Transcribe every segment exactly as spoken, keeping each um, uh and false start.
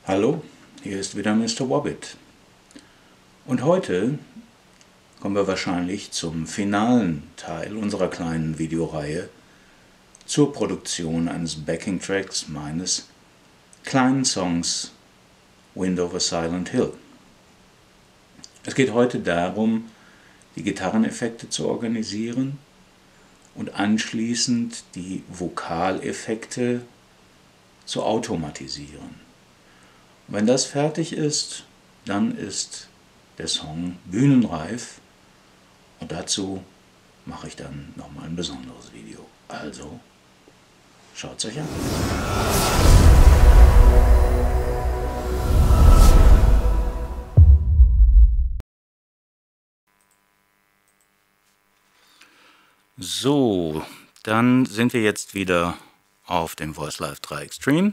Hallo, hier ist wieder Mister Wobbit. Und heute kommen wir wahrscheinlich zum finalen Teil unserer kleinen Videoreihe zur Produktion eines Backing-Tracks meines kleinen Songs Wind Over Silent Hill. Es geht heute darum, die Gitarreneffekte zu organisieren und anschließend die Vokaleffekte zu automatisieren. Und wenn das fertig ist, dann ist der Song bühnenreif und dazu mache ich dann nochmal ein besonderes Video. Also, schaut es euch an. So, dann sind wir jetzt wieder auf dem VoiceLive drei Extreme.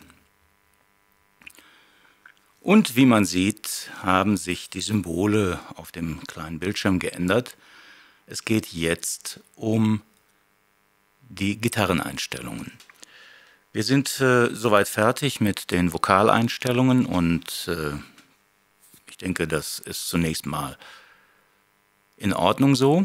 Und wie man sieht, haben sich die Symbole auf dem kleinen Bildschirm geändert. Es geht jetzt um die Gitarreneinstellungen. Wir sind äh, soweit fertig mit den Vokaleinstellungen und äh, ich denke, das ist zunächst mal in Ordnung so.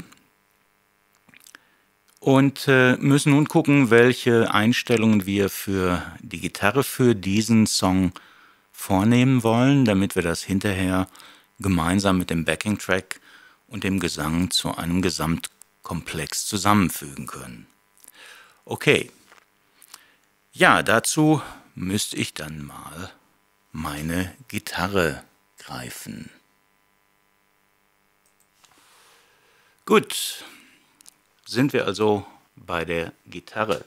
Und äh, müssen nun gucken, welche Einstellungen wir für die Gitarre für diesen Song vornehmen wollen, damit wir das hinterher gemeinsam mit dem Backing-Track und dem Gesang zu einem Gesamtkomplex zusammenfügen können. Okay, ja, dazu müsste ich dann mal meine Gitarre greifen. Gut, sind wir also bei der Gitarre.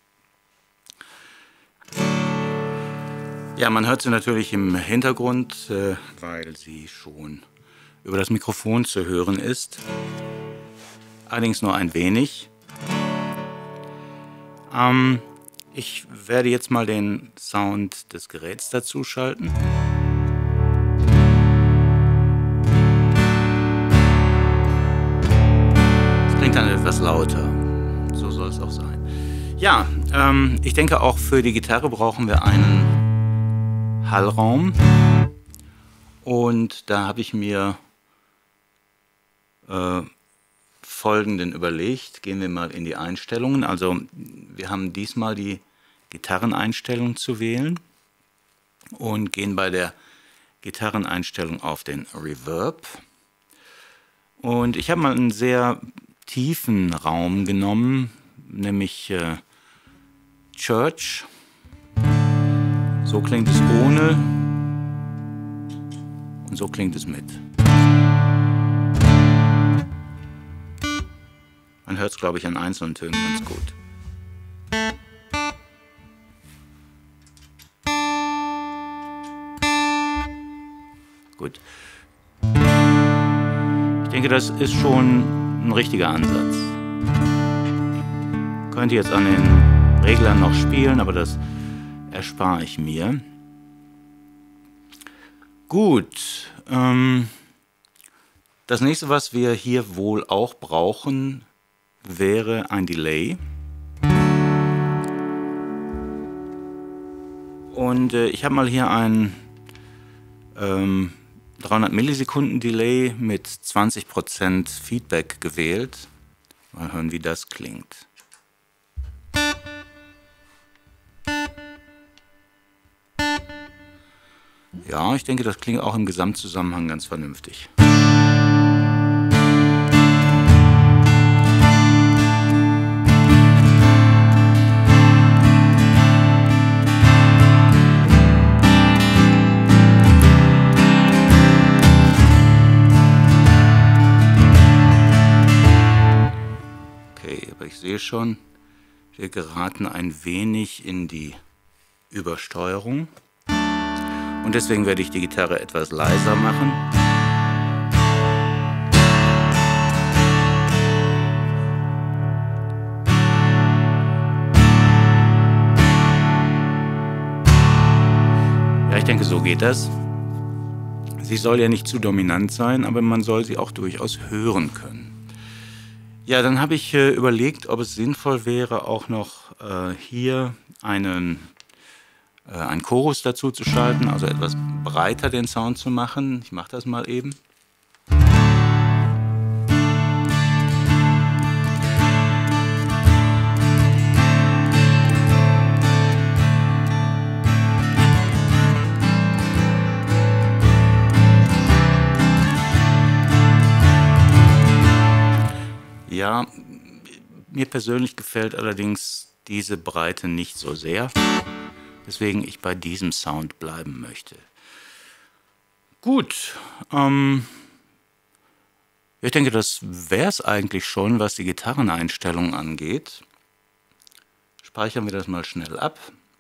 Ja, man hört sie natürlich im Hintergrund, äh, weil sie schon über das Mikrofon zu hören ist. Allerdings nur ein wenig. Ähm, ich werde jetzt mal den Sound des Geräts dazu schalten. Es klingt dann etwas lauter. So soll es auch sein. Ja, ähm, ich denke auch für die Gitarre brauchen wir einen Hallraum, und da habe ich mir äh, folgenden überlegt. Gehen wir mal in die Einstellungen. Also wir haben diesmal die Gitarreneinstellung zu wählen und gehen bei der Gitarreneinstellung auf den Reverb. Und ich habe mal einen sehr tiefen Raum genommen, nämlich äh, Church. So klingt es ohne und so klingt es mit. Man hört es, glaube ich, an einzelnen Tönen ganz gut. Gut. Ich denke, das ist schon ein richtiger Ansatz. Könnte jetzt an den Reglern noch spielen, aber das erspare ich mir. Gut, ähm, das nächste, was wir hier wohl auch brauchen, wäre ein Delay. Und äh, ich habe mal hier ein ähm, dreihundert Millisekunden Delay mit zwanzig Prozent Feedback gewählt. Mal hören, wie das klingt. Ja, ich denke, das klingt auch im Gesamtzusammenhang ganz vernünftig. Okay, aber ich sehe schon, wir geraten ein wenig in die Übersteuerung. Und deswegen werde ich die Gitarre etwas leiser machen. Ja, ich denke, so geht das. Sie soll ja nicht zu dominant sein, aber man soll sie auch durchaus hören können. Ja, dann habe ich äh, überlegt, ob es sinnvoll wäre, auch noch äh, hier einen äh, einen Chorus dazu zu schalten, also etwas breiter den Sound zu machen. Ich mache das mal eben. Ja, mir persönlich gefällt allerdings diese Breite nicht so sehr, weswegen ich bei diesem Sound bleiben möchte. Gut, ähm, ich denke, das wäre es eigentlich schon, was die Gitarreneinstellungen angeht. Speichern wir das mal schnell ab.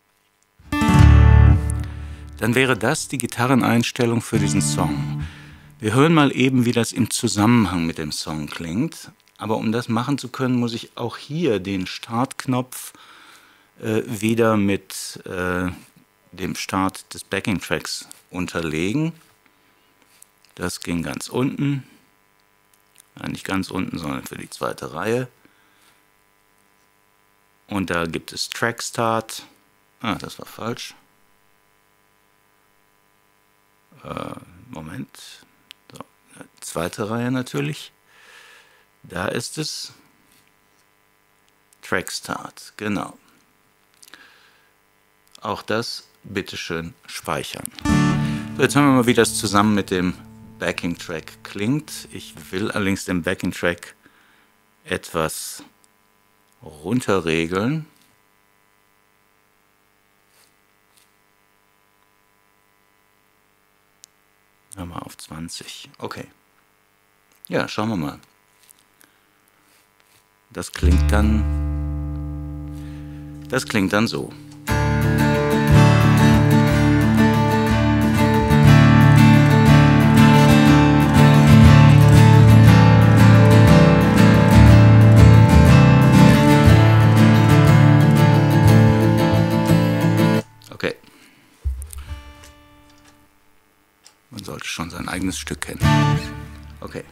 Dann wäre das die Gitarreneinstellung für diesen Song. Wir hören mal eben, wie das im Zusammenhang mit dem Song klingt. Aber um das machen zu können, muss ich auch hier den Startknopf äh, wieder mit äh, dem Start des Backing-Tracks unterlegen. Das ging ganz unten. Nein, nicht ganz unten, sondern für die zweite Reihe. Und da gibt es Track Start. Ah, das war falsch. Äh, Moment. So, zweite Reihe natürlich. Da ist es. Track Start, genau. Auch das bitteschön speichern. So, jetzt hören wir mal, wie das zusammen mit dem Backing Track klingt. Ich will allerdings den Backing Track etwas runterregeln. Hören wir auf zwanzig. Okay. Ja, schauen wir mal. Das klingt dann, das klingt dann so. Okay. Man sollte schon sein eigenes Stück kennen. Okay.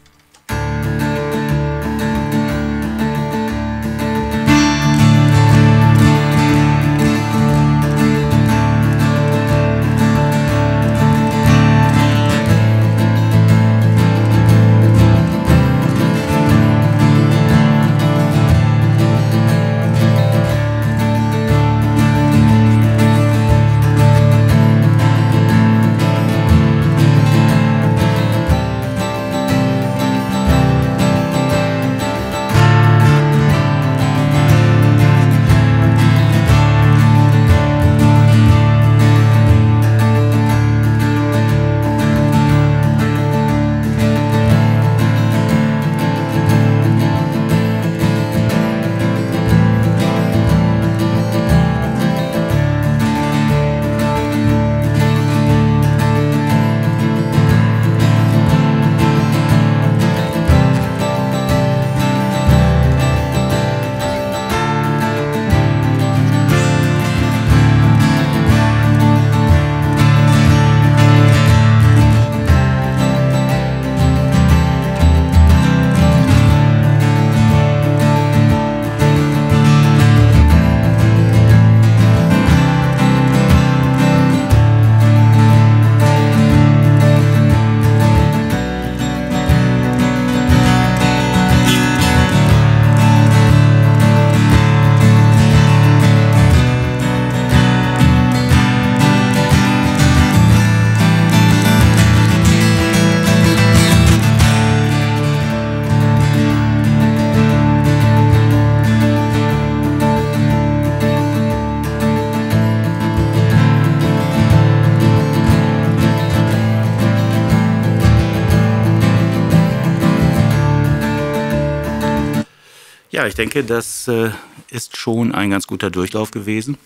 Ja, ich denke, das äh, ist schon ein ganz guter Durchlauf gewesen.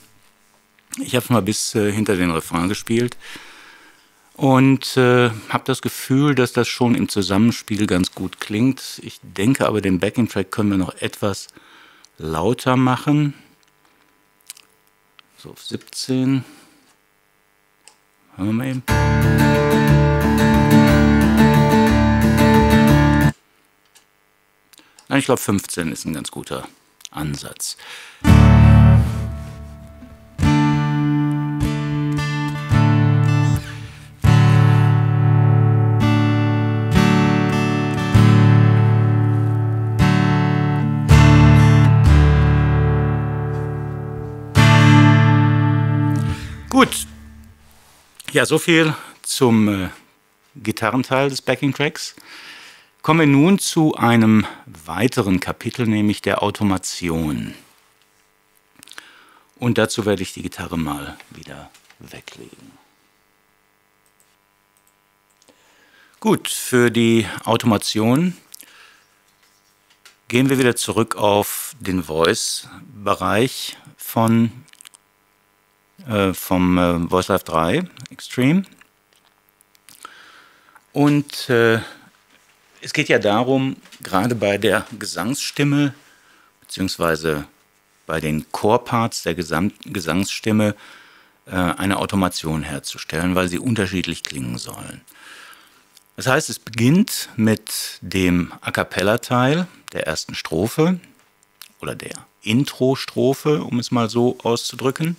Ich habe es mal bis äh, hinter den Refrain gespielt und äh, habe das Gefühl, dass das schon im Zusammenspiel ganz gut klingt. Ich denke aber, den Backing-Track können wir noch etwas lauter machen. So auf siebzehn. Hören wir mal eben. Nein, ich glaube fünfzehn ist ein ganz guter Ansatz. Gut, ja, so viel zum äh, Gitarrenteil des Backing Tracks. Kommen wir nun zu einem weiteren Kapitel, nämlich der Automation. Und dazu werde ich die Gitarre mal wieder weglegen. Gut, für die Automation gehen wir wieder zurück auf den Voice-Bereich von äh, vom äh, VoiceLive drei Extreme. Und äh, es geht ja darum, gerade bei der Gesangsstimme beziehungsweise bei den Chorparts der Gesam Gesangsstimme äh, eine Automation herzustellen, weil sie unterschiedlich klingen sollen. Das heißt, es beginnt mit dem A Cappella-Teil der ersten Strophe oder der Intro-Strophe, um es mal so auszudrücken.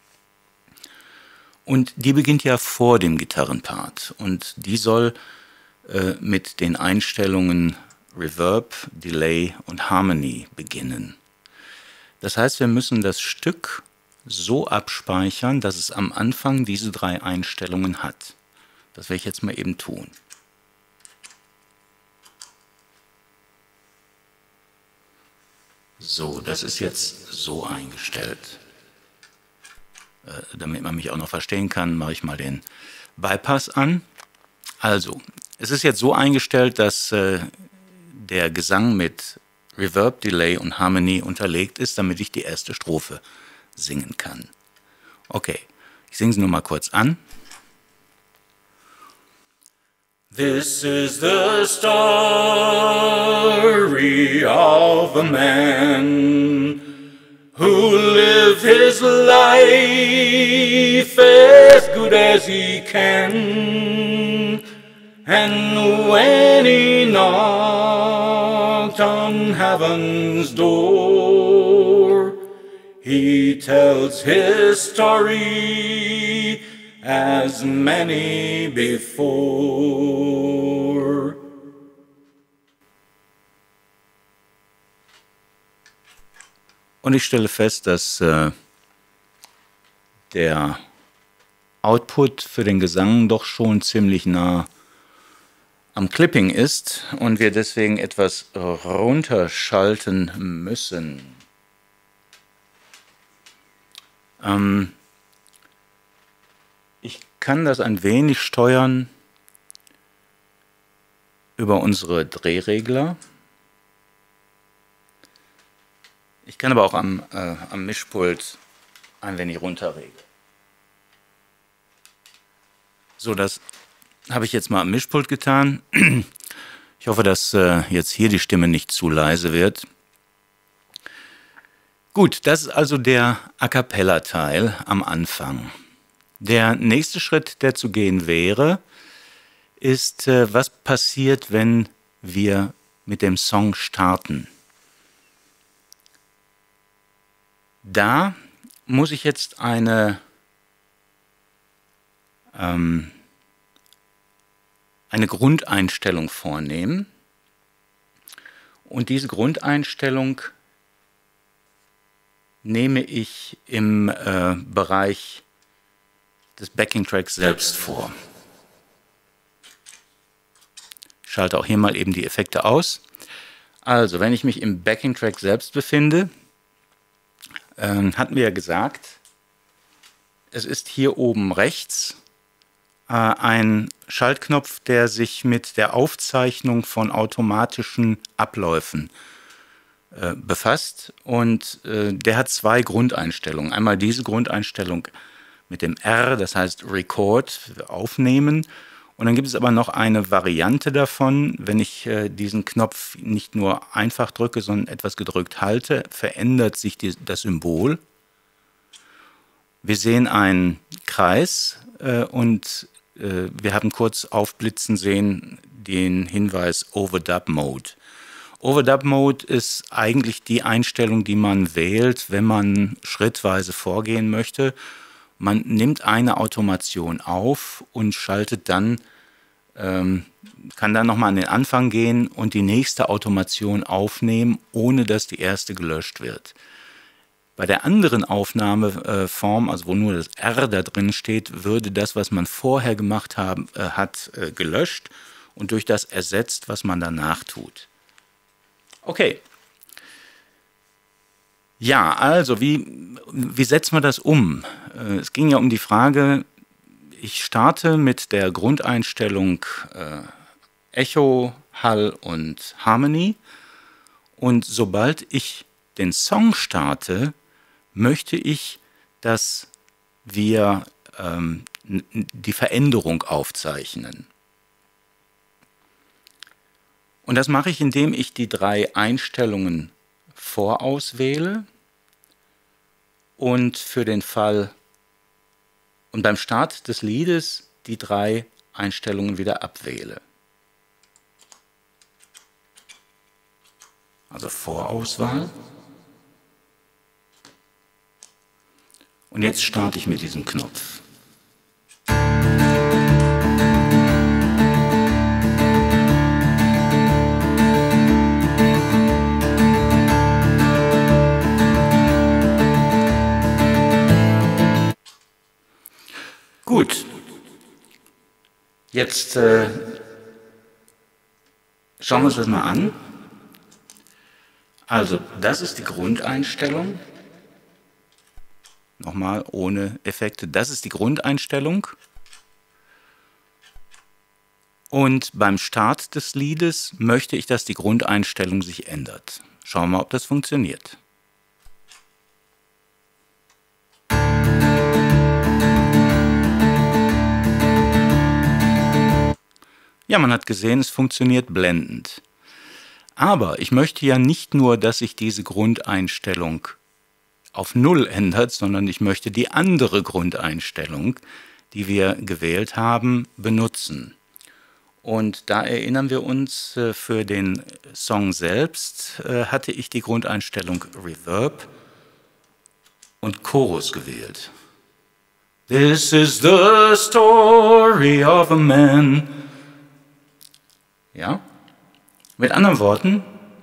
Und die beginnt ja vor dem Gitarrenpart und die soll äh, mit den Einstellungen Reverb, Delay und Harmony beginnen. Das heißt, wir müssen das Stück so abspeichern, dass es am Anfang diese drei Einstellungen hat. Das werde ich jetzt mal eben tun. So, das ist jetzt so eingestellt. Äh, damit man mich auch noch verstehen kann, mache ich mal den Bypass an. Also, es ist jetzt so eingestellt, dass äh, der Gesang mit Reverb, Delay und Harmony unterlegt ist, damit ich die erste Strophe singen kann. Okay, ich singe sie nur mal kurz an. This is the story of a man who lived his life as good as he can. And when he knocked on heaven's door, he tells his story as many before. Und ich stelle fest, dass äh, der Output für den Gesang doch schon ziemlich nah am Clipping ist und wir deswegen etwas runterschalten müssen. Ähm, ich kann das ein wenig steuern über unsere Drehregler. Ich kann aber auch am, äh, am Mischpult ein wenig runterregeln. So, das habe ich jetzt mal am Mischpult getan. Ich hoffe, dass äh, jetzt hier die Stimme nicht zu leise wird. Gut, das ist also der A Cappella-Teil am Anfang. Der nächste Schritt, der zu gehen wäre, ist, äh, was passiert, wenn wir mit dem Song starten. Da muss ich jetzt eine, ähm, eine Grundeinstellung vornehmen. Und diese Grundeinstellung nehme ich im äh, Bereich des Backing Tracks selbst vor. Ich schalte auch hier mal eben die Effekte aus. Also, wenn ich mich im Backing Track selbst befinde, äh, hatten wir ja gesagt, es ist hier oben rechts äh, ein Schaltknopf, der sich mit der Aufzeichnung von automatischen Abläufen äh, befasst. Und äh, der hat zwei Grundeinstellungen. Einmal diese Grundeinstellung mit dem R, das heißt Record, aufnehmen. Und dann gibt es aber noch eine Variante davon, wenn ich äh, diesen Knopf nicht nur einfach drücke, sondern etwas gedrückt halte, verändert sich die, das Symbol. Wir sehen einen Kreis äh, und äh, wir haben kurz aufblitzen sehen den Hinweis Overdub Mode. Overdub Mode ist eigentlich die Einstellung, die man wählt, wenn man schrittweise vorgehen möchte. Man nimmt eine Automation auf und schaltet dann, ähm, kann dann nochmal an den Anfang gehen und die nächste Automation aufnehmen, ohne dass die erste gelöscht wird. Bei der anderen Aufnahmeform, also wo nur das R da drin steht, würde das, was man vorher gemacht haben, äh, hat, äh, gelöscht und durch das ersetzt, was man danach tut. Okay. Ja, also wie, wie setzt man das um? Äh, es ging ja um die Frage, ich starte mit der Grundeinstellung äh, Echo, Hall und Harmony und sobald ich den Song starte, möchte ich, dass wir ähm, die Veränderung aufzeichnen. Und das mache ich, indem ich die drei Einstellungen vorauswähle und für den Fall und beim Start des Liedes die drei Einstellungen wieder abwähle. Also Vorauswahl. Und jetzt starte ich mit diesem Knopf. Gut. Jetzt äh, schauen wir uns das mal an. Also, das ist die Grundeinstellung. Nochmal ohne Effekte. Das ist die Grundeinstellung. Und beim Start des Liedes möchte ich, dass die Grundeinstellung sich ändert. Schauen wir mal, ob das funktioniert. Ja, man hat gesehen, es funktioniert blendend. Aber ich möchte ja nicht nur, dass sich diese Grundeinstellung auf Null ändert, sondern ich möchte die andere Grundeinstellung, die wir gewählt haben, benutzen. Und da erinnern wir uns, für den Song selbst hatte ich die Grundeinstellung Reverb und Chorus gewählt. This is the story of a man. Ja? Mit anderen Worten,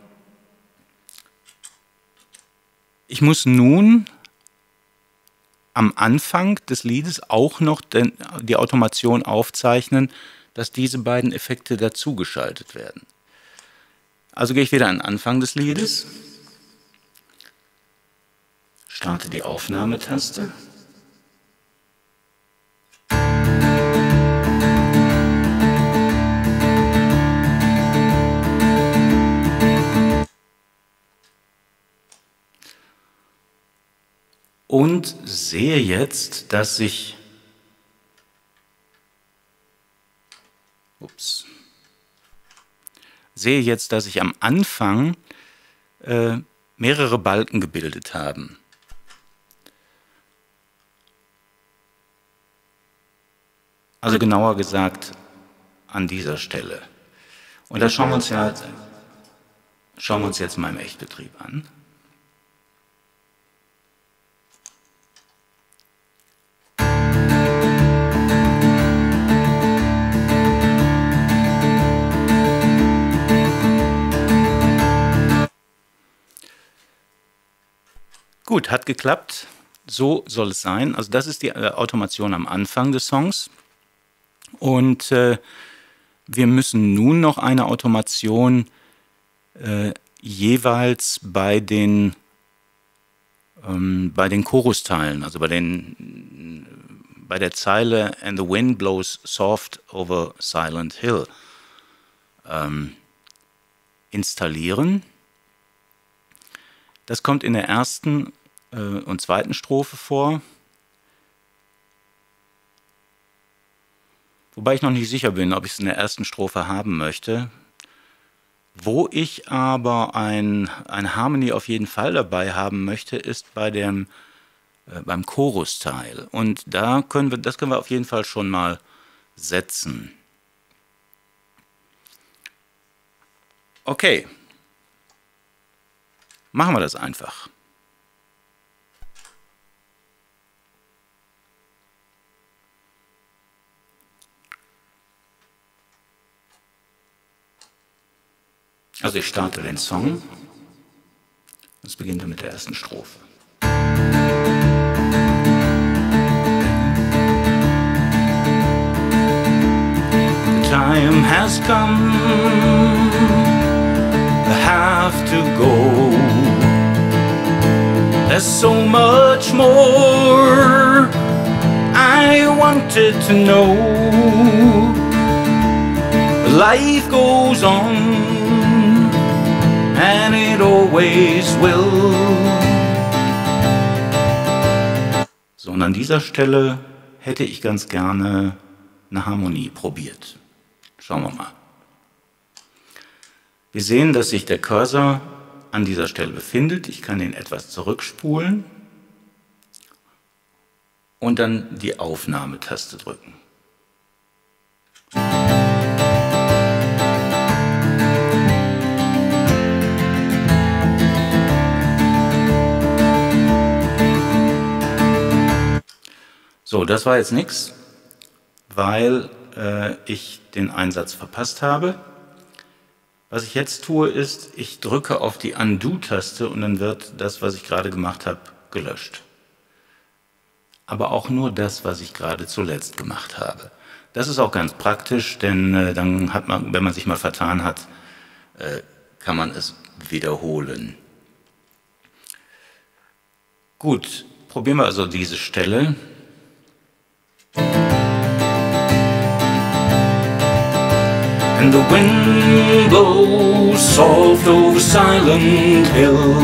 ich muss nun am Anfang des Liedes auch noch den, die Automation aufzeichnen, dass diese beiden Effekte dazugeschaltet werden. Also gehe ich wieder an den Anfang des Liedes, starte die Aufnahmetaste. Und sehe jetzt, dass sich ups, sehe jetzt, dass sich am Anfang äh, mehrere Balken gebildet haben. Also genauer gesagt an dieser Stelle. Und das schauen wir uns ja schauen wir uns jetzt mal im Echtbetrieb an. Gut, hat geklappt. So soll es sein. Also das ist die äh, Automation am Anfang des Songs. Und äh, wir müssen nun noch eine Automation äh, jeweils bei den, ähm, bei den Chorusteilen, also bei, den, bei der Zeile And the wind blows soft over Silent Hill ähm, installieren. Das kommt in der ersten äh, und zweiten Strophe vor. Wobei ich noch nicht sicher bin, ob ich es in der ersten Strophe haben möchte. Wo ich aber ein, ein Harmony auf jeden Fall dabei haben möchte, ist bei dem, äh, beim Chorusteil. Und da können wir, das können wir auf jeden Fall schon mal setzen. Okay. Machen wir das einfach. Also ich starte den Song. Es beginnt mit der ersten Strophe. time has come, I have to go. There's so much more I wanted to know. Life goes on, and it always will. So, und an dieser Stelle hätte ich ganz gerne eine Harmonie probiert. Schauen wir mal. Wir sehen, dass sich der Cursor an dieser Stelle befindet. Ich kann ihn etwas zurückspulen und dann die Aufnahmetaste drücken. So, das war jetzt nichts, weil äh, ich den Einsatz verpasst habe. Was ich jetzt tue, ist, ich drücke auf die Undo-Taste und dann wird das, was ich gerade gemacht habe, gelöscht. Aber auch nur das, was ich gerade zuletzt gemacht habe. Das ist auch ganz praktisch, denn äh, dann hat man, wenn man sich mal vertan hat, äh, kann man es wiederholen. Gut, probieren wir also diese Stelle. And the wind blows soft over Silent Hill.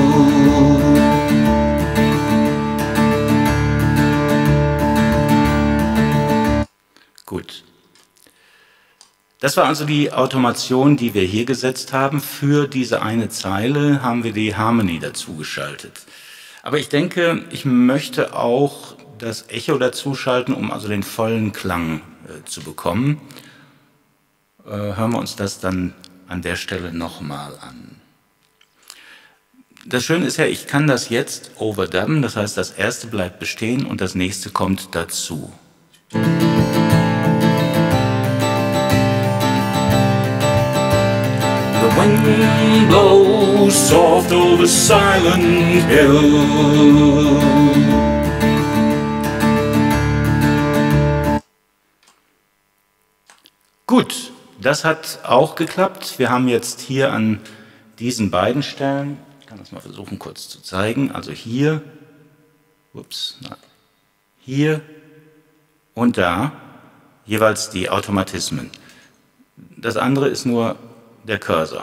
Gut. Das war also die Automation, die wir hier gesetzt haben. Für diese eine Zeile haben wir die Harmony dazu geschaltet. Aber ich denke, ich möchte auch das Echo dazu schalten, um also den vollen Klang äh, zu bekommen. Äh, hören wir uns das dann an der Stelle nochmal an. Das Schöne ist ja, ich kann das jetzt overdubben, das heißt, das erste bleibt bestehen und das nächste kommt dazu. The wind blows soft over Silent Hill. Gut, das hat auch geklappt. Wir haben jetzt hier an diesen beiden Stellen, ich kann das mal versuchen kurz zu zeigen, also hier, ups, nein, hier und da jeweils die Automatismen. Das andere ist nur der Cursor.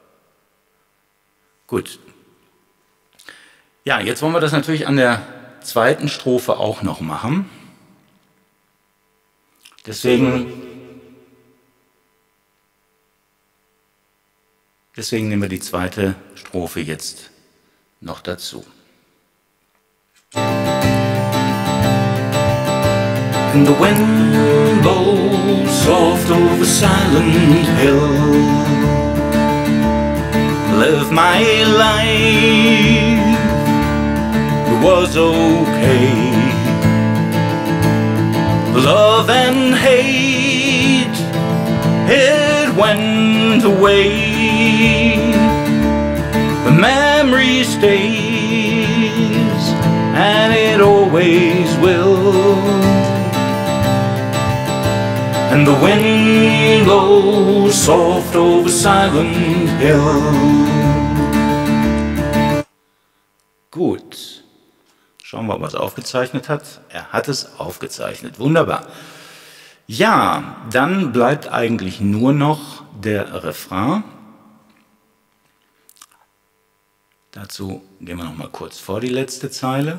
Gut. Ja, jetzt wollen wir das natürlich an der zweiten Strophe auch noch machen. Deswegen, deswegen nehmen wir die zweite Strophe jetzt noch dazu. And the wind blows soft over Silent Hill. Live my life, it was okay. Love and hate, it went away. The memory stays, and it always will. And the wind blows soft over Silent Hill. Gut. Schauen wir, ob er es aufgezeichnet hat. Er hat es aufgezeichnet. Wunderbar. Ja, dann bleibt eigentlich nur noch der Refrain. Dazu gehen wir noch mal kurz vor die letzte Zeile.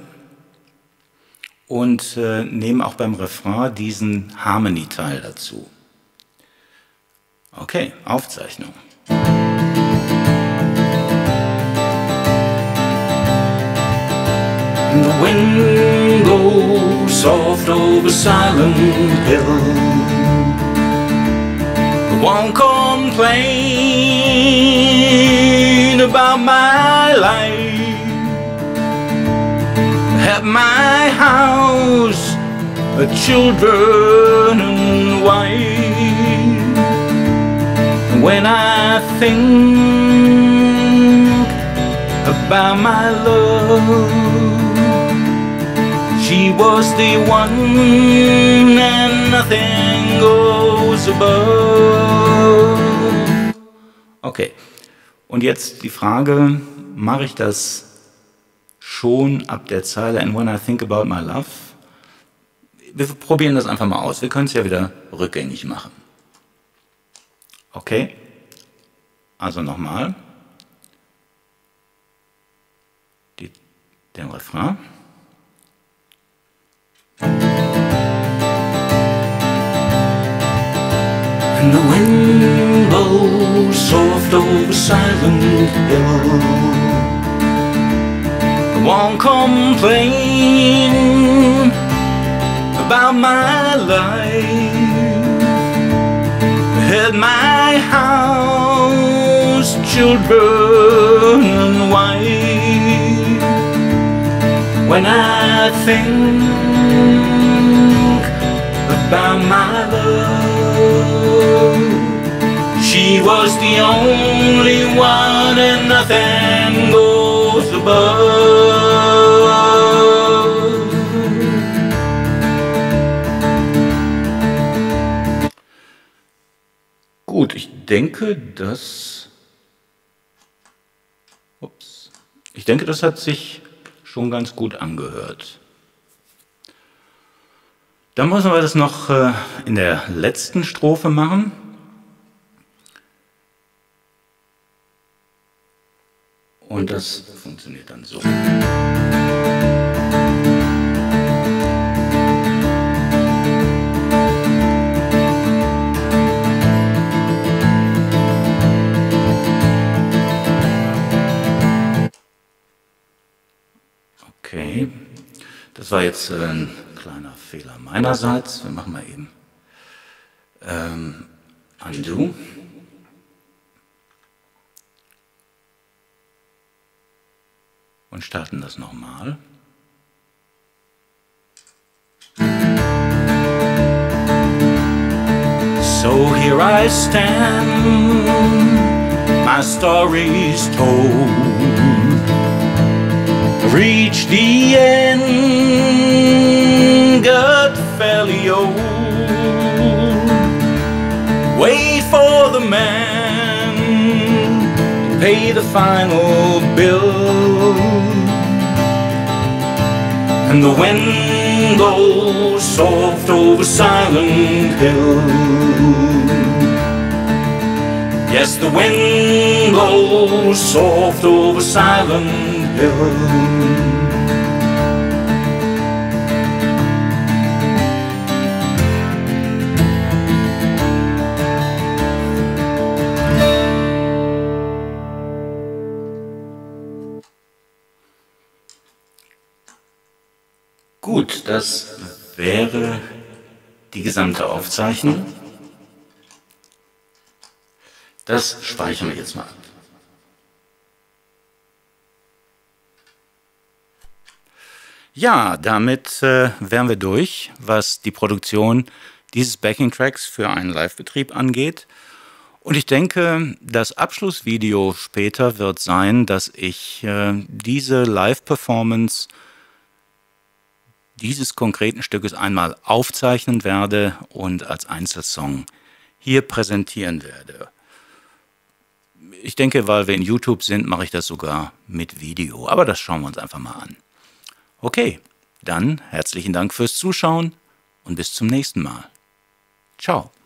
Und äh, nehmen auch beim Refrain diesen Harmony-Teil dazu. Okay, Aufzeichnung. And the wind blows soft over Silent Hill. I won't complain about my life. At my house, a children and wife. When I think about my love, she was the one and nothing goes above. Okay, und jetzt die Frage, mache ich das schon ab der Zeile And when I think about my love? Wir probieren das einfach mal aus. Wir können es ja wieder rückgängig machen. Okay, also nochmal den Refrain. And the wind blows soft over silent hill. I won't complain about my life. I had my house, children and wife. When I think about my love, she was the only one and nothing goes above. Gut, ich denke, das... Ups. Ich denke, das hat sich schon ganz gut angehört. Dann müssen wir das noch äh, in der letzten Strophe machen. Und das funktioniert dann so. Okay, das war jetzt äh, ein kleiner Fehler meinerseits. Wir machen mal eben ähm, Undo. Und starten das nochmal. So here I stand, my story's told. Reach the end, got fairly old. Wait for the man to pay the final bill. And the wind blows soft over Silent Hill. Yes, the wind blows soft over Silent Hill. Gut, das wäre die gesamte Aufzeichnung. Das speichern wir jetzt mal ab. Ja, damit äh, wären wir durch, was die Produktion dieses Backing-Tracks für einen Live-Betrieb angeht. Und ich denke, das Abschlussvideo später wird sein, dass ich äh, diese Live-Performance dieses konkreten Stückes einmal aufzeichnen werde und als Einzelsong hier präsentieren werde. Ich denke, weil wir in YouTube sind, mache ich das sogar mit Video. Aber das schauen wir uns einfach mal an. Okay, dann herzlichen Dank fürs Zuschauen und bis zum nächsten Mal. Ciao.